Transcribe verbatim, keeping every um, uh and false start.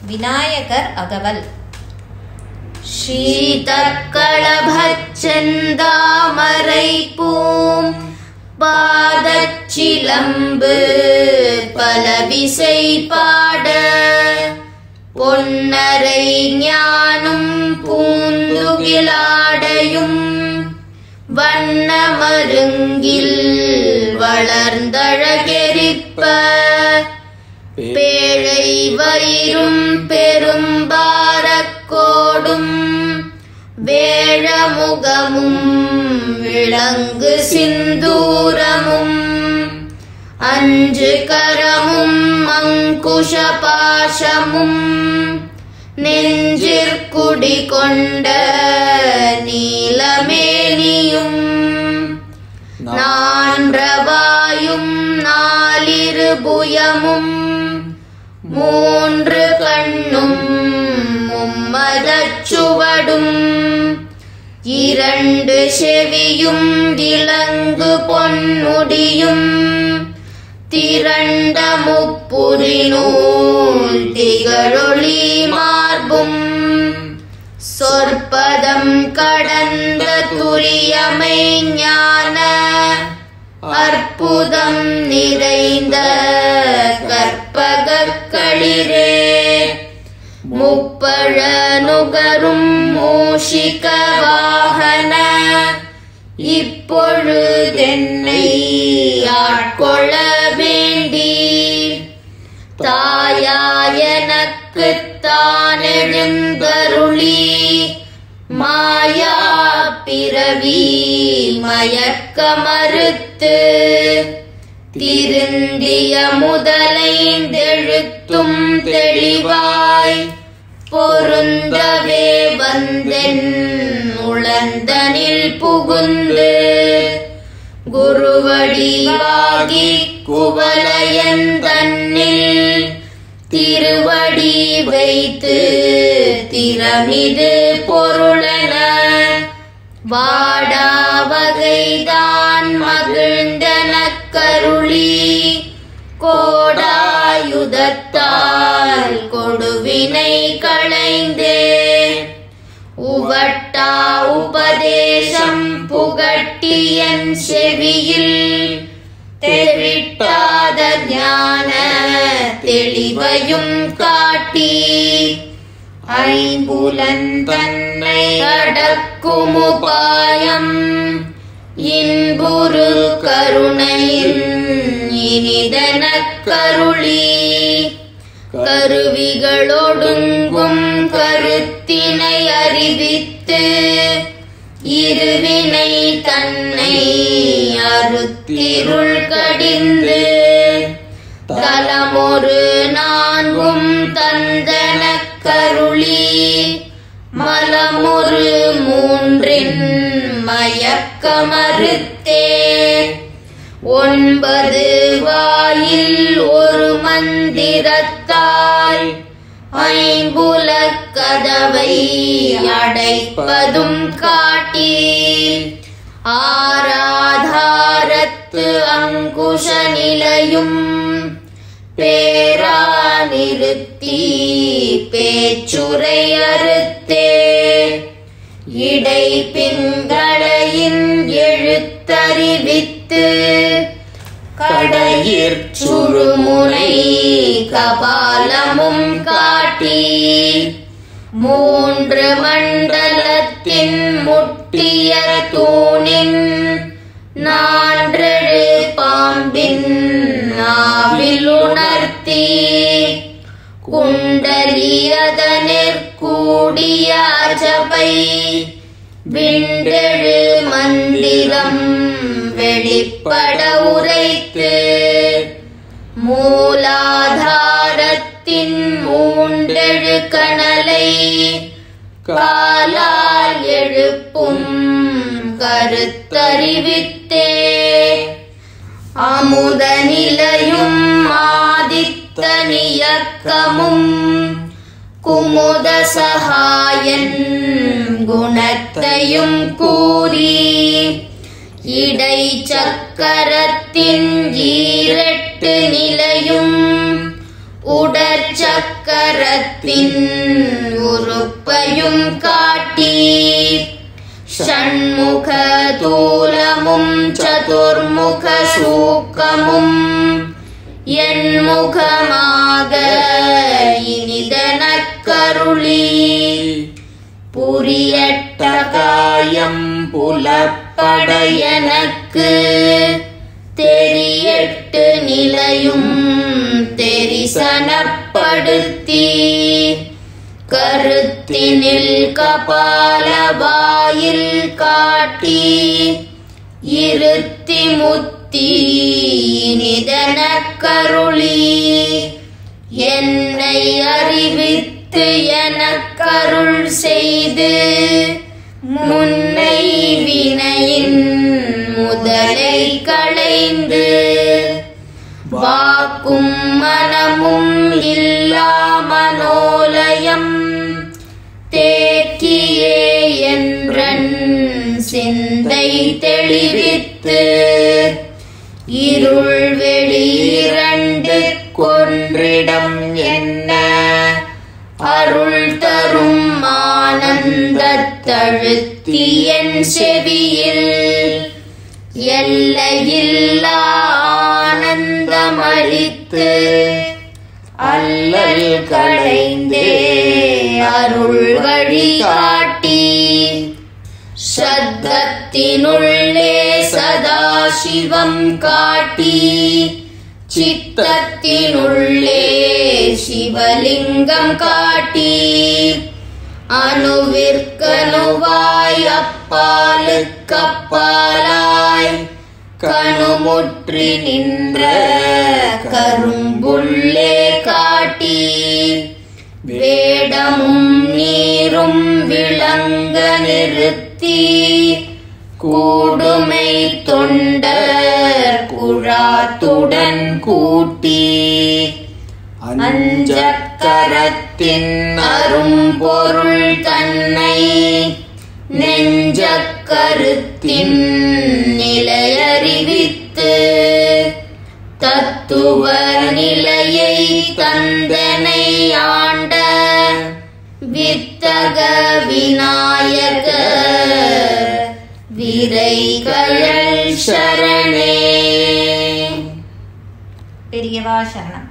விநாயகர் அகவல். ஸ்ரீதக்களபச்செந்தாமரை boom பாதச்சிலம்பு பலவிசை பாட பொன்னரை ஞானும் பூந்துகிலாடையும் வண்ணமருங்கில் வளர்ந்தழகெரிப்ப பேழை வயிறும் பெரும்பாரக்கோடும் வேழமுகமும் விளங்கு சிந்தூரமும் அஞ்சு கரமும் அங்குஷ பாசமும் நெஞ்சிற்குடி கொண்ட நீலமேனியும் நான்றவாயும் நாலிரு புயமும் மூன்று கண்ணும் மும்மதச்சுவடும் இரண்டு செவியும் இலங்கு பொன்முடியும் திரண்ட முப்புரிநூல் திகழொளி மார்பும் சொற்பதம் கடந்த துரியமை ஞான அற்புதம் நிறைந்த கற்பகக் களிரே முப்பழ நுகரும் மூஷிக வாகன இப்பொழுதென்னை ஆட்கொள்ள வேண்டி தாயாயனக்கு தானெழுந்தருளி மாயா பிறவி மயக்க மறுத்து திருந்திய முதலைந்தெழுத்தும் தெளிவாய் பொருந்தவே வந்தென் உளந்தனில் புகுந்து குருவடிவாகி குவலயன் தன்னில் திருவடி வைத்து திறமிது பொருளென வாடாவகைதான் மகிழ்ந்தனக் கருளி கோடாயுதத்தால் கொடுவினை களைந்தே உவட்டா உபதேசம் புகட்டியன் செவியில் தெவிட்டாத ஞான தெளிவையும் காட்டி ஐம்புலன் தன்னை அடக்கும் உபாயம் இன்புரு கருணையின் இனிதனக் கருளி கருவிகளொடுங்கும் கருத்தினை அறிவித்து இருவினை தன்னை அறுத்திருள் கடிந்து தலமொரு நான்கும் தந்தனக் கருளி மலமொரு மூன்றின் மயக்க மறுத்தே ஒன்பது வாயில் ஒரு மந்திரத்தால் ஐம்புலக் கதவை அடைப்பதும் காட்டி ஆராதாரத்து அங்குஷ நிலையும் பேரா நிறுத்தி பேச்சுரை அறுத்தே இடை பிங்களையின் எழுத்தறிவித்து கடையிற் சுழுமுனை கபாலமும் காட்டி மூன்று மண்டலத்தின் முட்டிய தூணின் நான்றெழு பாம்பின் நாவில் உணர்த்தி குண்டலியதனிற்கூடிய அஜபை விண்டெழு மந்திரம் வெளிப்பட உரைத்து மூலாதாரத்தின் மூண்டெழு கணலை காலால் எழுப்பும் கருத்தறிவித்தே அமுத நிலையும் ஆதித்த நியக்கமும் குமுத சகாயன் குணத்தையும் கூறி இடை சக்கரத்தின் ஈரெட்டு நிலையும் உடற்சக்கர அண்டத்தின் உறுப்பையும் காட்டி ஷண்முக தூலமும் சதுர்முக சூக்கமும் என்முகமாக இனிதனக் கருளி புரியட்ட காயம் புலப்பட எனக்கு தெரியட்டு நிலையும் தெரிசனப்படுத்தி கருத்தினில் கபாலவாயில் காட்டி இருத்தி முத்தி நிதனக் கருளி என்னை அறிவித்து எனக்கருள் செய்து முன்னை வினையின் முதலை களைந்து வாக்கும் மனமும் இல்லா மனோலயம் தேக்கியே என்றன் சிந்தை தெளிவித்து இருள் வெளி இரண்டு கொன்றிடம் என்ன அருள் தரும் ஆனந்த தழுத்தி என் செவியில் எல்லையில்லா ஆனந்தமளித்து அல்லல் களைந்தே அருள் வழி காட்டி சத்தத்தினுள்ளே சதாசிவம் காட்டி சித்தத்தினுள்ளே சிவலிங்கம் காட்டி அணுவிற்கணுவாய் அப்பாலுக்கப்பாலாய் கணுமுற்றி நின்ற கரும்புள்ளே காட்டி வேடமும் நீரும் விளங்க நிறுத்தி கூடுமை தொண்டர் குழாத்துடன் கூட்டி அஞ்சக்கரத்தின் அரும்பொருள் தன்னை நெஞ்சக்கருத்தின் நிலையறிவித்து தத்துவ நிலையை தந்தனை ஆண்ட வித்தக விநாயக விரைகழல் சரணே. பெரியவா சரணம்.